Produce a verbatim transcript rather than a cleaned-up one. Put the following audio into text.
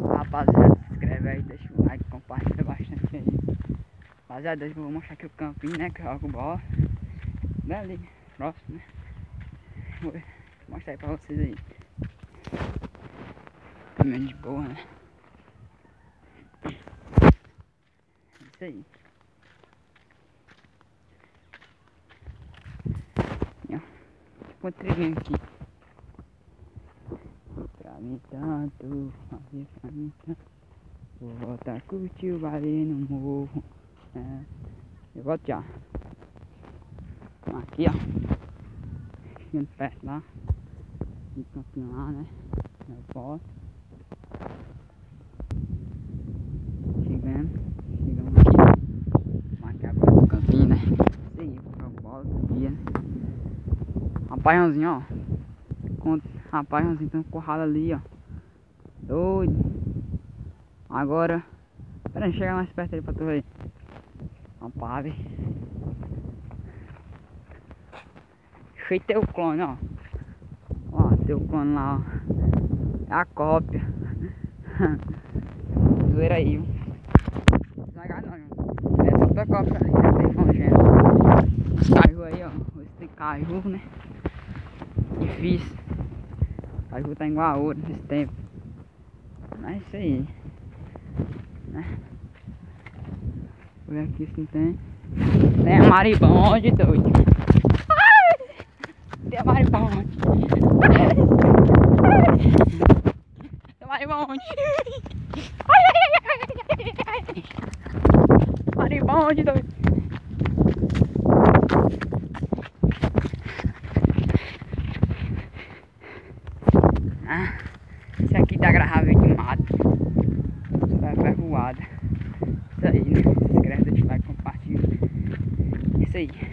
Rapaziada, se inscreve aí, deixa o like, compartilha bastante aí. Rapaziada, eu vou mostrar aqui o campinho, né, que eu jogo bola. Bem ali, próximo, né. Vou mostrar aí pra vocês aí. Caminhando de boa, né. É isso aí. Uma trilhinha aqui. Pra mim tanto, fazia pra mim tanto. Vou voltar a curtir o baile no morro. É, eu volto já. Aqui, ó. Chegando perto lá. No campinho lá, né? Eu volto. Chegando. Chegamos aqui. Marquei agora no campinho, né? Isso aí, pra bola do dia, né? Rapazãozinho, ó. Rapazãozinho tem um curralo ali, ó. Doido. Agora. Pera aí, chega mais perto aí pra tu ver. Rapaz, velho. Cheio de teu clone, ó. Ó, teu clone lá, ó. É a cópia. Zoeira aí, viu? Não vai ganhar não, é só tua cópia ali, já tem congênero. Os caju aí, ó. Esse tem caju, né? Difícil. O caju tá igual a ouro nesse tempo. Mas é isso aí, né? Vou ver aqui se não tem. Tem a maribonde, doido. Tem a maribonde. Tem a maribonde. Maribonde, doido. Ah, esse aqui dá gravável de mato. Vai ferroada. Isso aí, né? Se inscreve, deixa o like, compartilha. Isso aí.